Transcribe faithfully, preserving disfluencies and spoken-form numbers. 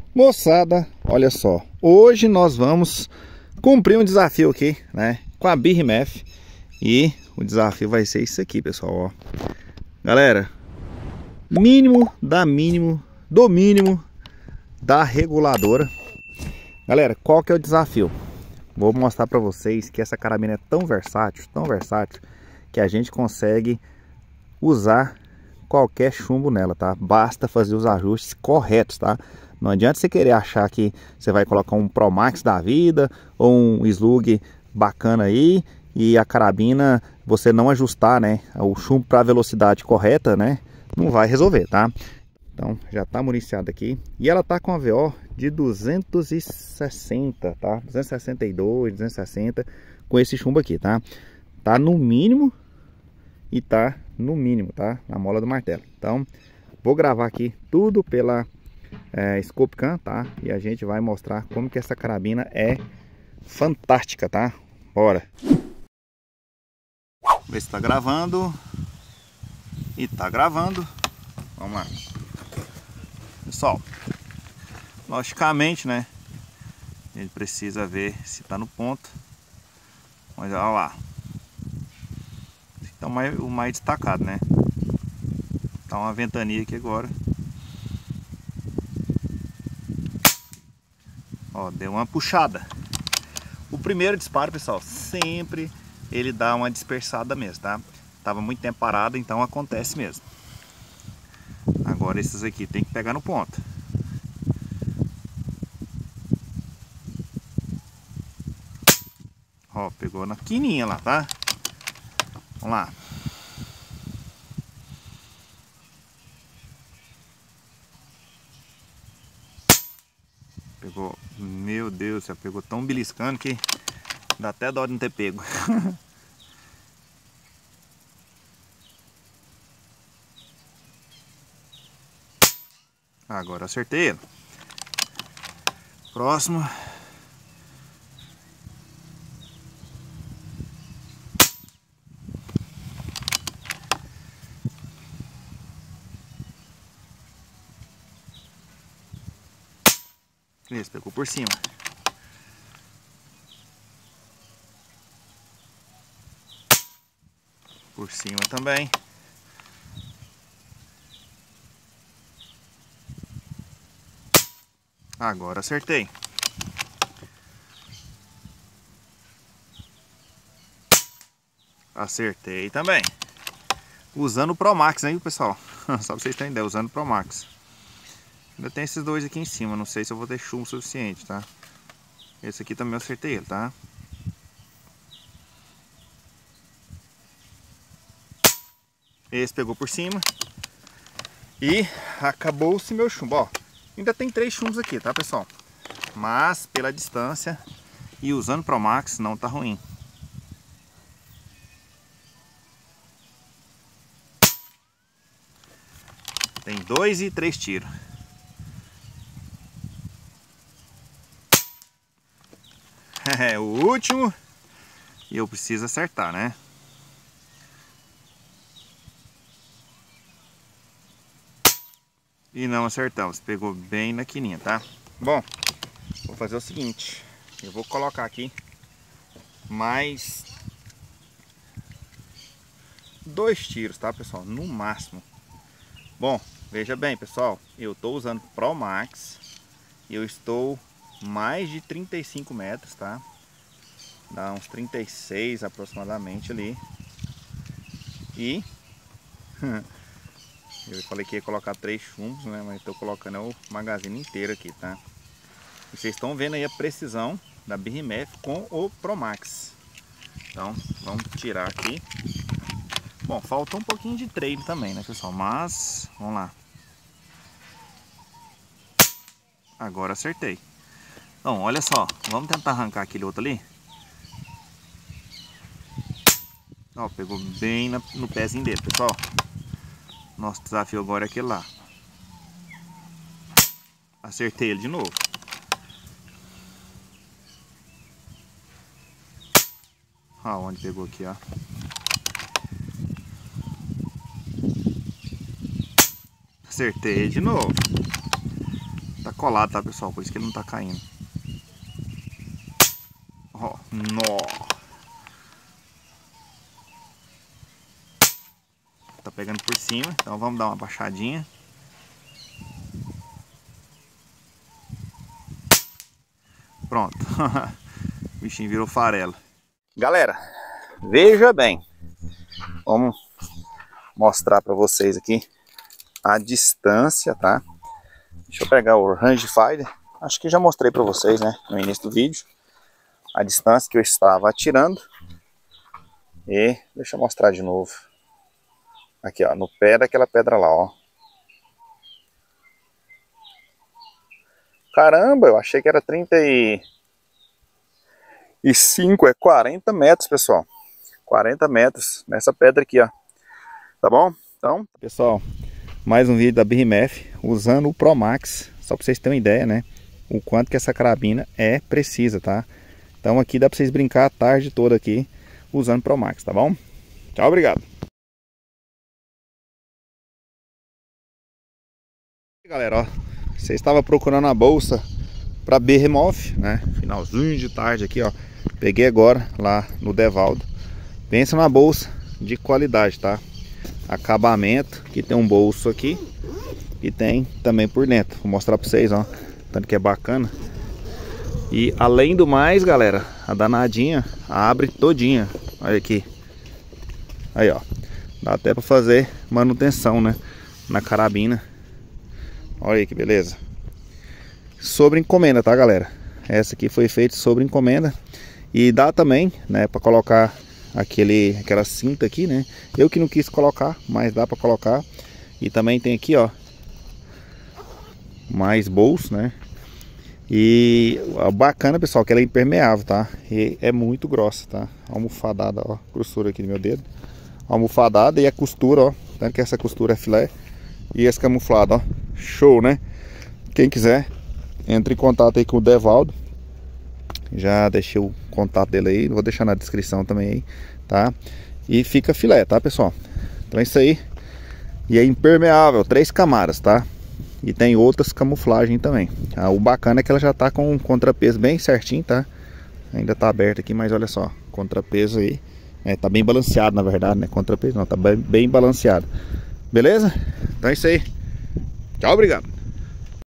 Moçada, olha só, hoje nós vamos cumprir um desafio aqui, né, com a B R M F. E o desafio vai ser isso aqui, pessoal, ó. Galera, mínimo da mínimo, do mínimo da reguladora. Galera, qual que é o desafio? Vou mostrar pra vocês que essa carabina é tão versátil, tão versátil, que a gente consegue usar qualquer chumbo nela, tá? Basta fazer os ajustes corretos, tá? Não adianta você querer achar que você vai colocar um Pro Max da vida ou um slug bacana aí e a carabina você não ajustar, né, o chumbo para a velocidade correta, né? Não vai resolver, tá? Então já tá municiada aqui e ela tá com a V O de duzentos e sessenta, tá? duzentos e sessenta e dois, duzentos e sessenta com esse chumbo aqui, tá? Tá no mínimo e tá no mínimo, tá? Na mola do martelo. Então vou gravar aqui tudo pela É, Scope Cam, tá? E a gente vai mostrar como que essa carabina é fantástica, tá? Bora! Ver se tá gravando. E tá gravando. Vamos lá. Pessoal, logicamente, né? A gente precisa ver se tá no ponto. Mas olha lá. Então mais, o mais destacado, né? Tá uma ventania aqui agora. Ó, deu uma puxada. O primeiro disparo, pessoal, sempre ele dá uma dispersada mesmo, tá? Tava muito tempo parado, então acontece mesmo. Agora esses aqui tem que pegar no ponto. Ó, pegou na quininha lá, tá? Vamos lá. Pegou, meu Deus, já pegou tão beliscando que dá até dó de não ter pego. Agora acertei ele. Próximo. Esse pegou por cima. Por cima também. Agora acertei. Acertei também. Usando o Pro Max, hein, pessoal? Só pra vocês terem ideia, usando o Pro Max. Ainda tem esses dois aqui em cima, não sei se eu vou ter chumbo suficiente, tá? Esse aqui também eu acertei ele, tá? Esse pegou por cima. E acabou-se meu chumbo, ó. Ainda tem três chumbos aqui, tá, pessoal? Mas pela distância e usando Pro Max não tá ruim. Tem dois e três tiros. É o último. E eu preciso acertar, né? E não acertamos. Pegou bem na quininha, tá? Bom, vou fazer o seguinte. Eu vou colocar aqui mais dois tiros, tá, pessoal? No máximo. Bom, veja bem, pessoal. Eu tô usando Pro Max. Eu estou mais de trinta e cinco metros, tá? Dá uns trinta e seis aproximadamente ali. E eu falei que ia colocar três chumbos, né? Mas estou colocando o magazine inteiro aqui, tá? E vocês estão vendo aí a precisão da B R M F com o Pro Max. Então, vamos tirar aqui. Bom, faltou um pouquinho de treino também, né, pessoal? Mas, vamos lá. Agora acertei. Então, olha só. Vamos tentar arrancar aquele outro ali. Ó, pegou bem na, no pezinho dele, pessoal. Nosso desafio agora é aquele lá. Acertei ele de novo. Ó, onde pegou aqui, ó. Acertei de novo. Tá colado, tá, pessoal? Por isso que ele não tá caindo. Ó, nó. Tá pegando por cima, então vamos dar uma baixadinha. Pronto. O bichinho virou farelo. Galera, veja bem. Vamos mostrar para vocês aqui a distância, tá? Deixa eu pegar o rangefinder. Acho que já mostrei para vocês, né, no início do vídeo, a distância que eu estava atirando. E deixa eu mostrar de novo. Aqui, ó, no pé daquela pedra lá, ó. Caramba, eu achei que era trinta e cinco, é quarenta metros, pessoal. quarenta metros nessa pedra aqui, ó. Tá bom? Então, pessoal, mais um vídeo da B R M F usando o Pro Max, só para vocês terem uma ideia, né? O quanto que essa carabina é precisa, tá? Então aqui dá para vocês brincar a tarde toda aqui usando o Pro Max, tá bom? Tchau, obrigado. Galera, ó, você estava procurando a bolsa para B R M F, né? Finalzinho de tarde aqui, ó. Peguei agora lá no Devaldo. Pensa numa bolsa de qualidade, tá? Acabamento, que tem um bolso aqui e tem também por dentro. Vou mostrar para vocês, ó, tanto que é bacana. E além do mais, galera, a danadinha abre todinha. Olha aqui. Aí, ó. Dá até para fazer manutenção, né, na carabina. Olha aí que beleza. Sobre encomenda, tá, galera? Essa aqui foi feita sobre encomenda. E dá também, né, para colocar aquele, aquela cinta aqui, né? Eu que não quis colocar, mas dá para colocar. E também tem aqui, ó, mais bolso, né? E o bacana, pessoal, que ela é impermeável, tá? E é muito grossa, tá? Almofadada, ó, grossura aqui do meu dedo. Almofadada e a costura, ó, tanto que essa costura é filé. E esse camuflado, ó, show, né? Quem quiser, entre em contato aí com o Devaldo. Já deixei o contato dele aí, vou deixar na descrição também aí, tá? E fica filé, tá, pessoal? Então é isso aí. E é impermeável, três camadas, tá? E tem outras camuflagens também. Ah, o bacana é que ela já tá com um contrapeso bem certinho, tá? Ainda tá aberto aqui, mas olha só, contrapeso aí. É, tá bem balanceado, na verdade, né? Contrapeso não, tá bem, bem balanceado. Beleza? Então é isso aí. Tchau, obrigado.